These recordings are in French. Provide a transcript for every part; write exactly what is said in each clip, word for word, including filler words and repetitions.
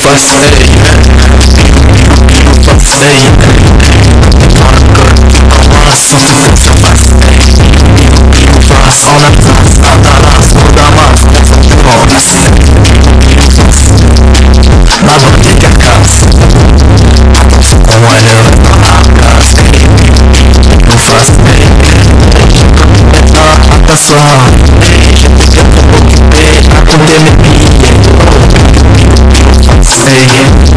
face, hey, pilou face, hey, dans le code, en masse, sans toute surface, hey, pilou face, en Alsace, à Dallas, au Damas, en place, pilou face, ma bonne est carcasse, attention qu'on voit le reste dans la place, hey, pilou face, hey, maintenant à t'asseoir, hey, j'étais bien trop occupé à compter mes billets. Hey,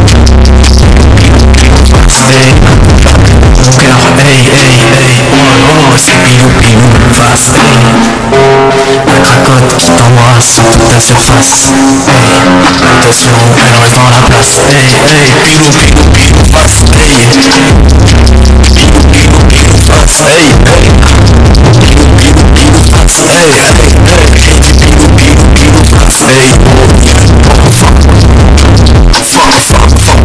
hey, mon cœur, hey, hey, hey, oh, oh, c'est pilou, pilou, face, hey, la cracotte qui t'envoie sur toute ta surface, hey, attention, elle reste dans la place, hey, hey, pilou, pilou, pilou, face, hey, pilou, pilou, pilou, face, hey, hey, pilou, pilou, pilou, face, hey, hey, hey, pilou, pilou, pilou, face, hey, oh, yeah, oh, fuck. Fuck, fuck, fuck,